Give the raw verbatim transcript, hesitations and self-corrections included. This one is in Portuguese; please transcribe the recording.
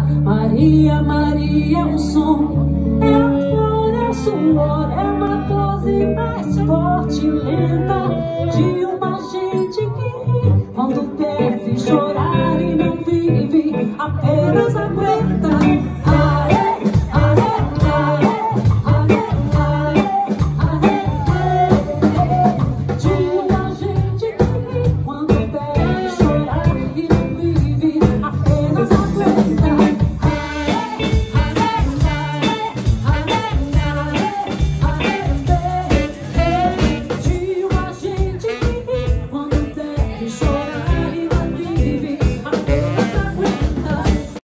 Maria, Maria, o som é a flor, é o suor, é uma dose mais forte, lenta de